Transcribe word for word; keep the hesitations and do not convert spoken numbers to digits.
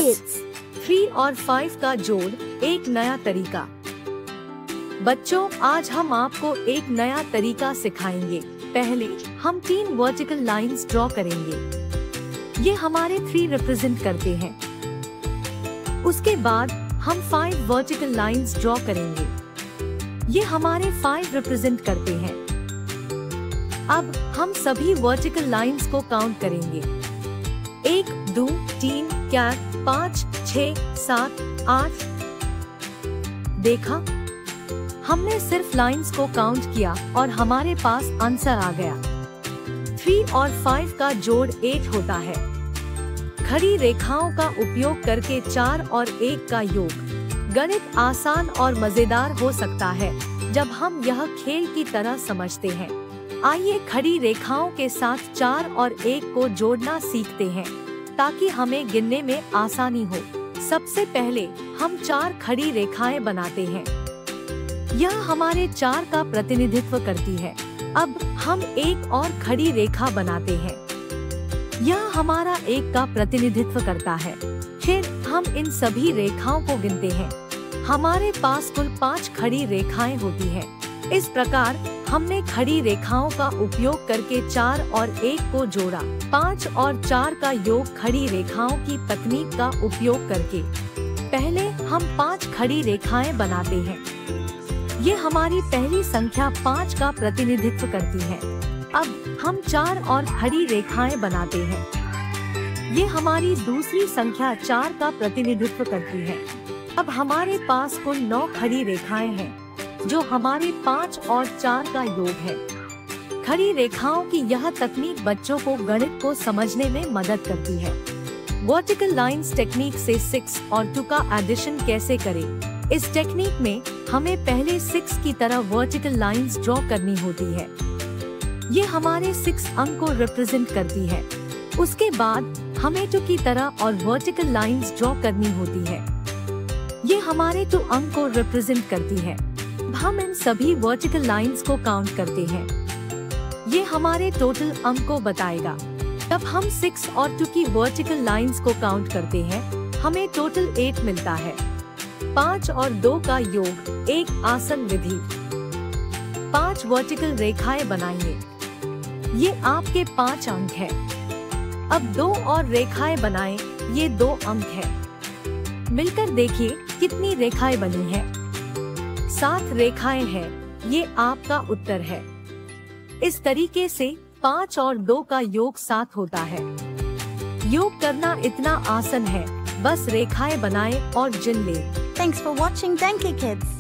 Kids. Three और five का जोड़, एक नया तरीका। बच्चों, आज हम आपको एक नया तरीका सिखाएंगे। पहले हम तीन वर्टिकल लाइंस ड्रॉ करेंगे। ये हमारे थ्री रिप्रेजेंट करते हैं। उसके बाद हम फाइव वर्टिकल लाइंस ड्रॉ करेंगे। ये हमारे फाइव रिप्रेजेंट करते हैं। अब हम सभी वर्टिकल लाइंस को काउंट करेंगे। एक, दो, तीन, चार, पाँच, छः, सात, आठ। देखा, हमने सिर्फ लाइंस को काउंट किया और हमारे पास आंसर आ गया। थ्री और फाइव का जोड़ एट होता है। खड़ी रेखाओं का उपयोग करके चार और एक का योग। गणित आसान और मजेदार हो सकता है जब हम यह खेल की तरह समझते हैं। आइए खड़ी रेखाओं के साथ चार और एक को जोड़ना सीखते हैं ताकि हमें गिनने में आसानी हो। सबसे पहले हम चार खड़ी रेखाएं बनाते हैं। यह हमारे चार का प्रतिनिधित्व करती है। अब हम एक और खड़ी रेखा बनाते हैं। यह हमारा एक का प्रतिनिधित्व करता है। फिर हम इन सभी रेखाओं को गिनते हैं। हमारे पास कुल पाँच खड़ी रेखाएं होती हैं। इस प्रकार हमने खड़ी रेखाओं का उपयोग करके चार और एक को जोड़ा। पाँच और चार का योग खड़ी रेखाओं की तकनीक का उपयोग करके। पहले हम पाँच खड़ी रेखाएं बनाते हैं। ये हमारी पहली संख्या पाँच का प्रतिनिधित्व करती है। अब हम चार और खड़ी रेखाएं बनाते हैं। ये हमारी दूसरी संख्या चार का प्रतिनिधित्व करती है। अब हमारे पास कुल नौ खड़ी रेखाएं हैं जो हमारे पाँच और चार का योग है। खड़ी रेखाओं की यह तकनीक बच्चों को गणित को समझने में मदद करती है। वर्टिकल लाइंस टेक्निक से सिक्स और टू का एडिशन कैसे करें? इस टेक्निक में हमें पहले सिक्स की तरह वर्टिकल लाइंस ड्रॉ करनी होती है। ये हमारे सिक्स अंक को रिप्रेजेंट करती है। उसके बाद हमें टू की तरह और वर्टिकल लाइंस ड्रॉ करनी होती है। ये हमारे टू अंक को रिप्रेजेंट करती है। हम इन सभी वर्टिकल लाइंस को काउंट करते हैं। ये हमारे टोटल अंक को बताएगा। तब हम सिक्स और टू की वर्टिकल लाइंस को काउंट करते हैं। हमें टोटल एट मिलता है। पाँच और दो का योग, एक आसन विधि। पाँच वर्टिकल रेखाएं बनाइए। ये आपके पाँच अंक है। अब दो और रेखाएं बनाएं। ये दो अंक है। मिलकर देखिए कितनी रेखाएं बनी हैं। सात रेखाएं हैं। ये आपका उत्तर है। इस तरीके से पाँच और दो का योग सात होता है। योग करना इतना आसान है, बस रेखाएं बनाएं और गिन लें। Thanks for watching Danky Kids.